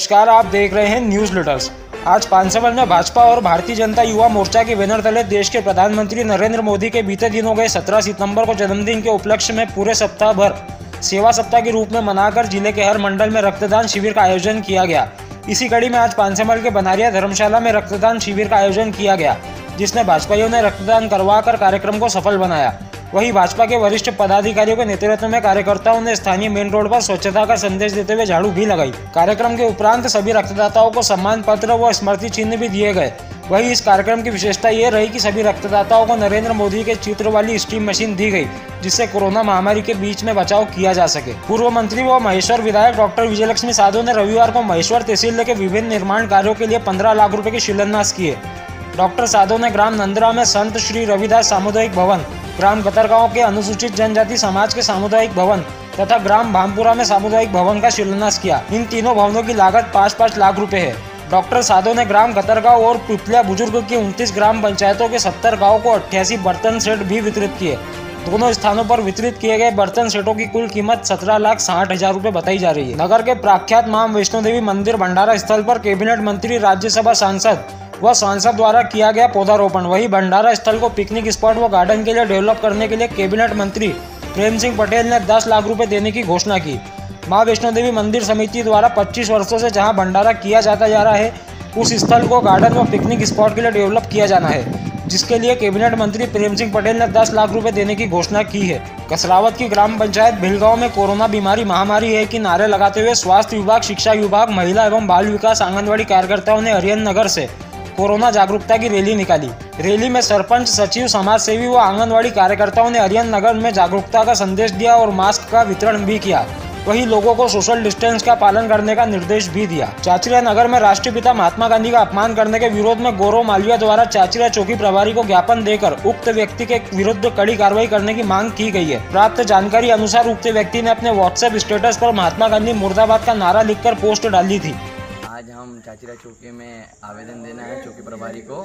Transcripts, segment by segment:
नमस्कार, आप देख रहे हैं न्यूज लीडर्स। आज पानसमल में भाजपा और भारतीय जनता युवा मोर्चा के बैनर तले देश के प्रधानमंत्री नरेंद्र मोदी के बीते दिनों गए 17 सितंबर को जन्मदिन के उपलक्ष्य में पूरे सप्ताह भर सेवा सप्ताह के रूप में मनाकर जिले के हर मंडल में रक्तदान शिविर का आयोजन किया गया। इसी कड़ी में आज पानसमल के बनारिया धर्मशाला में रक्तदान शिविर का आयोजन किया गया, जिसमें भाजपाइयों ने रक्तदान करवाकर कार्यक्रम को सफल बनाया। वहीं भाजपा के वरिष्ठ पदाधिकारियों के नेतृत्व में कार्यकर्ताओं ने स्थानीय मेन रोड पर स्वच्छता का संदेश देते हुए झाड़ू भी लगाई। कार्यक्रम के उपरांत सभी रक्तदाताओं को सम्मान पत्र व स्मृति चिन्ह भी दिए गए। वहीं इस कार्यक्रम की विशेषता ये रही कि सभी रक्तदाताओं को नरेंद्र मोदी के चित्र वाली स्टीम मशीन दी गई, जिससे कोरोना महामारी के बीच में बचाव किया जा सके। पूर्व मंत्री व महेश्वर विधायक डॉक्टर विजयलक्ष्मी साधो ने रविवार को महेश्वर तहसील के विभिन्न निर्माण कार्यों के लिए 15 लाख रुपए के शिलान्यास किए। डॉक्टर साधो ने ग्राम नंदरा में संत श्री रविदास सामुदायिक भवन, ग्राम गतरगांव के अनुसूचित जनजाति समाज के सामुदायिक भवन तथा ग्राम भामपुरा में सामुदायिक भवन का शिलान्यास किया। इन तीनों भवनों की लागत 5-5 लाख रुपए है। डॉक्टर साधो ने ग्राम गतरगांव और पिपलिया बुजुर्ग की 29 ग्राम पंचायतों के 70 गाँव को 88 बर्तन सेट भी वितरित किए। दोनों स्थानों पर वितरित किए गए बर्तन सेटों की कुल कीमत 17,60,000 रुपए बताई जा रही है। नगर के प्रख्यात मां वैष्णो देवी मंदिर भंडारा स्थल पर कैबिनेट मंत्री, राज्यसभा सांसद व सांसद द्वारा किया गया पौधारोपण। वहीं भंडारा स्थल को पिकनिक स्पॉट व गार्डन के लिए डेवलप करने के लिए कैबिनेट मंत्री प्रेम सिंह पटेल ने 10 लाख रुपए देने की घोषणा की। मां वैष्णो देवी मंदिर समिति द्वारा 25 वर्षों से जहां भंडारा किया जाता जा रहा है, उस स्थल को गार्डन व पिकनिक स्पॉट के लिए डेवलप किया जाना है, जिसके लिए कैबिनेट मंत्री प्रेम सिंह पटेल ने 10 लाख रुपए देने की घोषणा की है। कसरावत की ग्राम पंचायत भिलगांव में कोरोना बीमारी महामारी है कि नारे लगाते हुए स्वास्थ्य विभाग, शिक्षा विभाग, महिला एवं बाल विकास, आंगनबाड़ी कार्यकर्ताओं ने हरियन नगर से कोरोना जागरूकता की रैली निकाली। रैली में सरपंच, सचिव, समाज सेवी व आंगनबाड़ी कार्यकर्ताओं ने हरियन नगर में जागरूकता का संदेश दिया और मास्क का वितरण भी किया। वहीं लोगों को सोशल डिस्टेंस का पालन करने का निर्देश भी दिया। चाचिरा नगर में राष्ट्रीय पिता महात्मा गांधी का अपमान करने के विरोध में गौरव मालविया द्वारा चाचिरा चौकी प्रभारी को ज्ञापन देकर उक्त व्यक्ति के विरुद्ध कड़ी कार्रवाई करने की मांग की गई है। प्राप्त जानकारी अनुसार उक्त व्यक्ति ने अपने व्हाट्सएप स्टेटस पर महात्मा गांधी मुर्दाबाद का नारा लिखकर पोस्ट डाली थी। आज हम चाचिरा चौकी में आवेदन देना है चौकी प्रभारी को।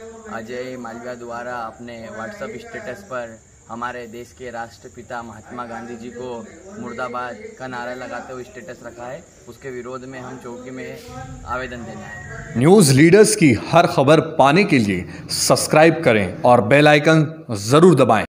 अजय मालविया द्वारा अपने व्हाट्सएप स्टेटस पर हमारे देश के राष्ट्रपिता महात्मा गांधी जी को मुर्दाबाद का नारा लगाते हुए स्टेटस रखा है। उसके विरोध में हम चौकी में आवेदन देना है। न्यूज़ लीडर्स की हर खबर पाने के लिए सब्सक्राइब करें और बेल आइकन जरूर दबाएं।